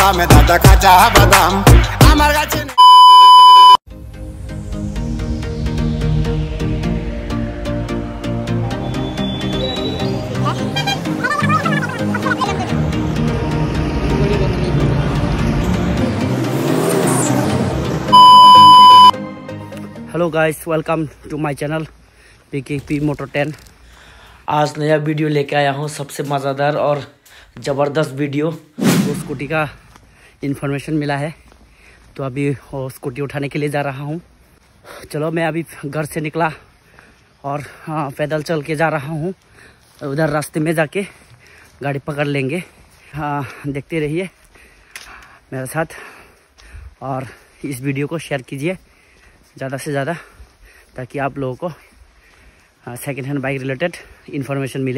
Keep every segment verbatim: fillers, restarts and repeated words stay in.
বাদামে দাদা কাঁচা বাদাম আমার কাছে। Hello guys, welcome to my channel P K P motor ten. आज नया वीडियो लेके आया हूँ, सबसे मज़ेदार और ज़बरदस्त वीडियो। वो स्कूटी का इन्फॉर्मेशन मिला है तो अभी वो स्कूटी उठाने के लिए जा रहा हूँ। चलो, मैं अभी घर से निकला और हाँ पैदल चल के जा रहा हूँ। उधर रास्ते में जाके गाड़ी पकड़ लेंगे। हाँ, देखते रहिए मेरे साथ और इस वीडियो को शेयर कीजिए ज़्यादा से ज़्यादा, ताकि आप लोगों को second hand bike related information मिले।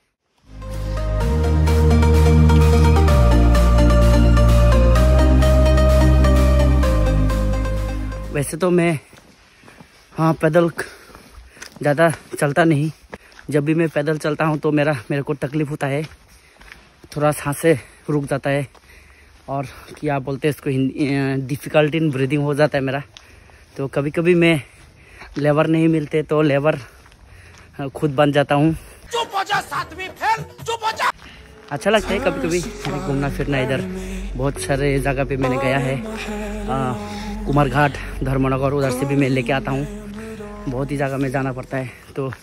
वैसे तो मैं हाँ पैदल ज़्यादा चलता नहीं। जब भी मैं पैदल चलता हूँ तो मेरा मेरे को तकलीफ़ होता है, थोड़ा सांस से रुक जाता है और क्या बोलते हैं इसको, डिफ़िकल्टी इन ब्रीदिंग हो जाता है मेरा। तो कभी कभी मैं लेबर नहीं मिलते तो लेबर खुद बन जाता हूँ। चुप हो जा, सातवीं फेल, चुप हो जा। अच्छा लगता है कभी कभी घूमना फिरना। इधर बहुत सारे जगह पे मैंने गया है, कुमार घाट, धर्मनगर, उधर से भी मैं लेके आता हूँ। बहुत ही जगह में जाना पड़ता है तो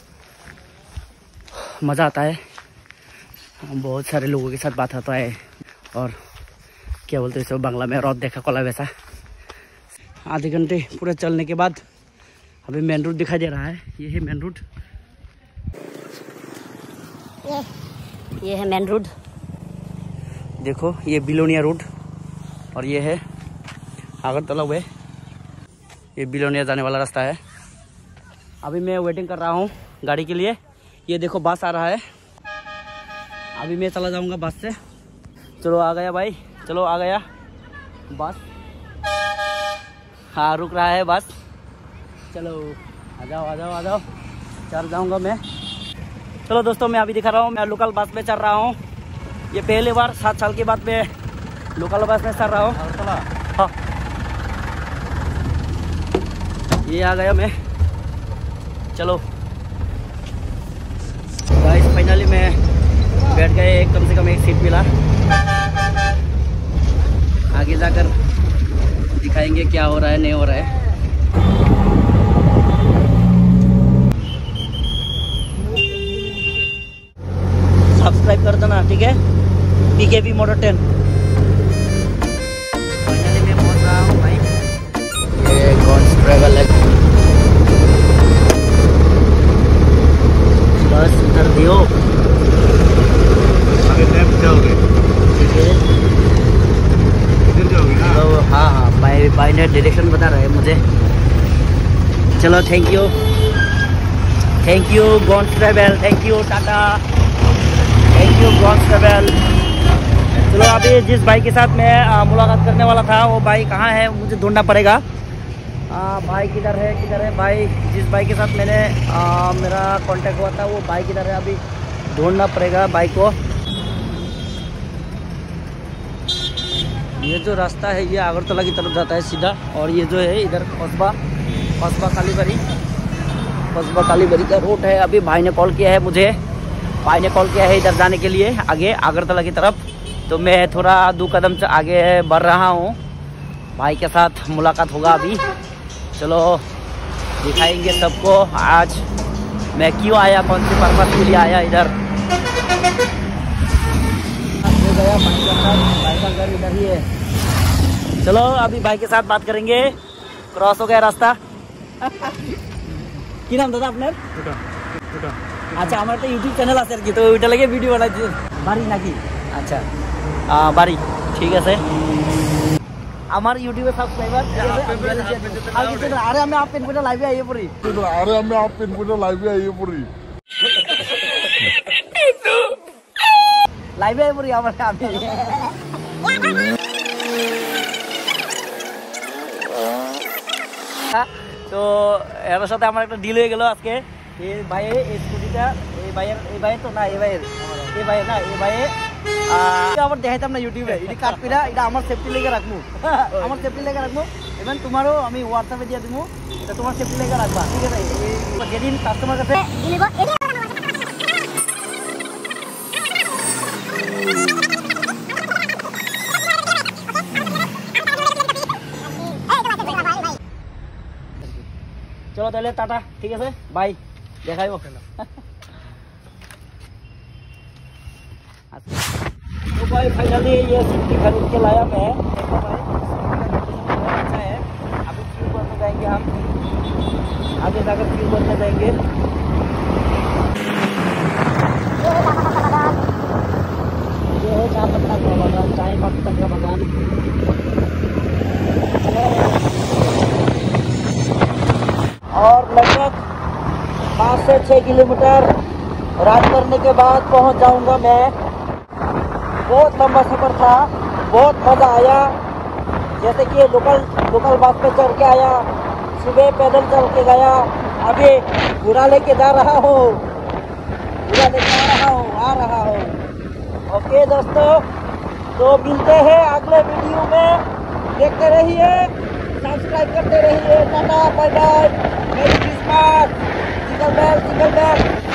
मज़ा आता है। बहुत सारे लोगों के साथ बात होता है और क्या बोलते हैं इसको बांग्ला में, रौद देखा कोला वैसा। आधे घंटे पूरे चलने के बाद अभी मेन रोड दिखाई दे रहा है। ये है मेन रोड, ये ये है मेन रोड। देखो, ये बिलोनिया रोड और ये है आगरतला वे। ये बिलोनिया जाने वाला रास्ता है। अभी मैं वेटिंग कर रहा हूँ गाड़ी के लिए। ये देखो बस आ रहा है, अभी मैं चला जाऊँगा बस से। चलो आ गया भाई, चलो आ गया बस। हाँ, रुक रहा है बस। चलो आ जाओ आ जाओ आ जाओ, चल जाऊँगा मैं। चलो दोस्तों, मैं अभी दिखा रहा हूँ, मैं लोकल बस में चल रहा हूँ। ये पहली बार सात साल के बाद मैं लोकल बस में चल रहा हूँ। हाँ, ये आ गया मैं। चलो गाइस, फाइनली मैं बैठ गए, कम से कम एक सीट मिला। आगे जाकर दिखाएंगे क्या हो रहा है, नहीं हो रहा है। सब्सक्राइब कर देना, ठीक है, P K P motor ten. Finally मैं पहुंच रहा हूँ भाई। ये कौन सा ट्रैवल है, बस उधर दियो। आगे लेफ्ट जाओगे, ठीक है, इधर जाओगे ना? तो हाँ हाँ, बाई बाई ने डायरेक्शन बता रहे हैं मुझे। चलो, थैंक यू थैंक यू गॉन्स travel, thank you, tata, thank you गॉन्स ट्रैवल। चलो, अभी जिस भाई के साथ मैं आ, मुलाकात करने वाला था, वो भाई कहाँ है मुझे ढूंढना पड़ेगा। आ, भाई किधर है किधर है भाई? जिस भाई के साथ मैंने आ, मेरा कांटेक्ट हुआ था, वो भाई किधर है? अभी ढूंढना पड़ेगा भाई को। ये जो रास्ता है ये आगरतला की तरफ जाता है सीधा, और ये जो है इधर कस्बा कस्बा कालीबाड़ी कस्बा कालीबाड़ी का रोड है। अभी भाई ने कॉल किया है मुझे, भाई ने कॉल किया है इधर जाने के लिए, आगे आगरतला की तरफ। तो मैं थोड़ा दो कदम से आगे बढ़ रहा हूँ, भाई के साथ मुलाकात होगा अभी। चलो दिखाएंगे सबको आज मैं क्यों आया, कौन सी पर्पस के लिए आया इधर। गया भाई के साथ, भाई का घर इधर ही है। चलो अभी भाई के साथ बात करेंगे। क्रॉस हो गया रास्ता। কি নাম দাদা আপনার? আচ্ছা, আমার তো ইউটিউব চ্যানেল আছে আর কি, তো ওইটা লাগে ভিডিও বানাই বাড়ি নাকি? আচ্ছা, বাড়ি, ঠিক আছে। আমার ইউটিউবে সাবস্ক্রাইবার আরে আমি আপ পেন করে লাইভে আইয়ে পড়ি আরে আমি আপ পেন করে লাইভে আইয়ে পড়ি লাইভে আইয়ে পড়ি আমার আমি তো এর সাথে আমার একটা ডিল হয়ে গেল আজকে। এই ভাইয়ে এই স্কুটিটা এই ভাইয়ের এই ভাইয়ের তো না এই ভাইয়ের এই ভাইয়ের না এই ভাইয়ে আবার দেখাইতাম না ইউটিউবে এটা কাট কইরা এটা আমার সেফটি লেগে রাখমু আমার সেফটি লেগে রাখমু ইভেন তোমারও আমি হোয়াটসঅ্যাপে দিয়ে দিমু এটা তোমার সেফটি লেগে রাখবা ঠিক আছে যেদিন কাস্টমার কাছে দিলিব এডি चलो ताहले टाटा ठीक है बाय देखाइबो तो भाई फाइनली ये स्कूटी खरीद के लाया मैं देखो भाई अच्छा है अभी फ्यूल भरने जाएंगे हम आगे जाकर फ्यूल भरने जाएंगे ये है चाय पत्ता का बागान चाय पत्ता का बागान और लगभग पाँच से छः किलोमीटर राइड करने के बाद पहुंच जाऊंगा मैं। बहुत लंबा सफ़र था, बहुत मज़ा आया। जैसे कि लोकल लोकल बस पे चढ़ के आया, सुबह पैदल चल के गया, अभी घोड़ा लेके जा रहा हूँ घोड़ा लेके आ रहा हूँ आ रहा हूँ ओके दोस्तों, तो मिलते हैं अगले वीडियो में। देखते रहिए, सब्सक्राइब करते रहिए। टाटा बाय बाय, मेरी किस्मत, सिंगल बैल सिंगल बैल।